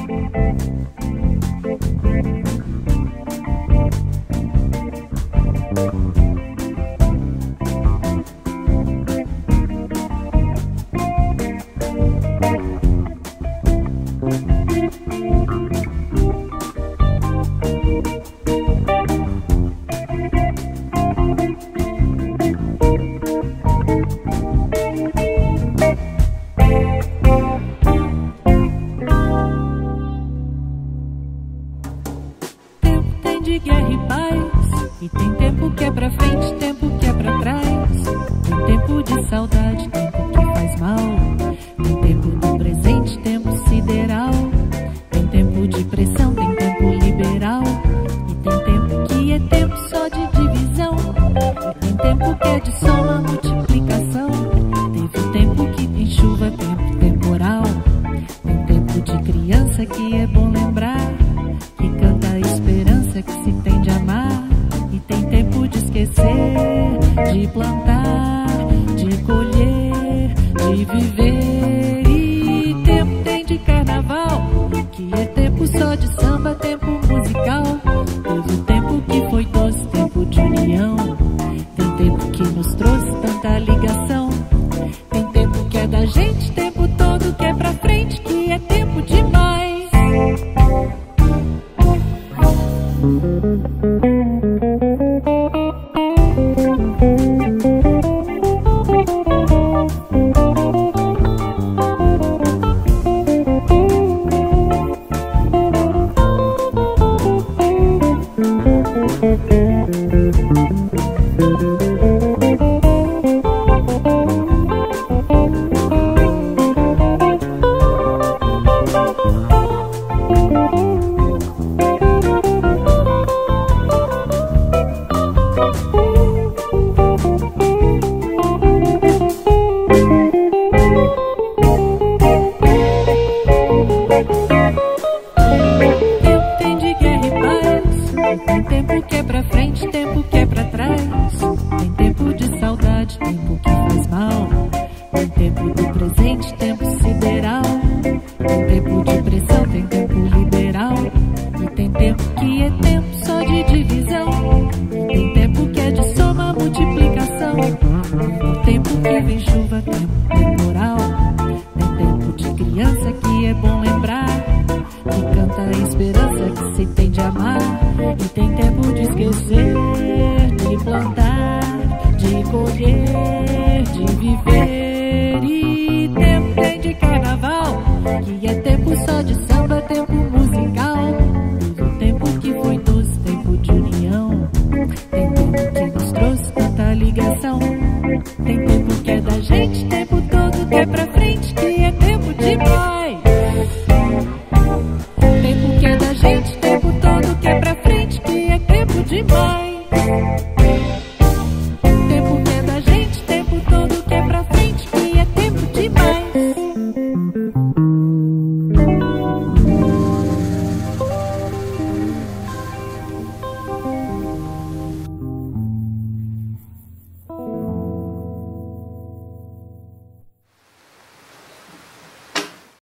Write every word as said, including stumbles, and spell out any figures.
De guerra e paz, e tem tempo que é pra frente, tempo que é pra trás. Tem tempo de saudade, tempo que faz mal. Tem tempo do presente, tempo sideral. Tem tempo de pressão, tem tempo liberal. E tem tempo que é tempo só de divisão. E tem tempo que é de soma, multiplicação. Teve tempo que tem chuva, tempo temporal. Tem tempo de criança que é bom lembrar, que canta a esperança que se tem de amar. E tem tempo de esquecer, de plantar, de colher, de viver. E tempo tem de carnaval, que é tempo só de samba, tempo musical. Teve o tempo que foi doce, tempo de união. Tem tempo que nos trouxe tanta ligação. Tem tempo que é da gente, tempo todo que é pra frente, que é tempo demais. Tem tempo que é pra frente, tempo que é pra trás. Tem tempo de saudade, tempo que faz mal. Tem tempo do presente, tempo sideral. Tem tempo de pressão, tem tempo liberal. E tem tempo que é tempo só de divisão. E tem tempo que é de soma, multiplicação. Tem tempo que vem chuva, tempo temporal. Tem tempo de criança que é bom lembrar, que canta a esperança que se tem de amar. E tem tempo de esquecer, de plantar, de colher, de viver. E tempo tem de carnaval, que é tempo só de samba, tempo musical. Teve o tempo que foi doce, tempo de união. Tem tempo que nos trouxe tanta ligação. Tem tempo que é da gente, tempo todo que é pra frente, que é tempo demais. Tempo que é da gente, tempo todo que é pra frente, que é tempo demais.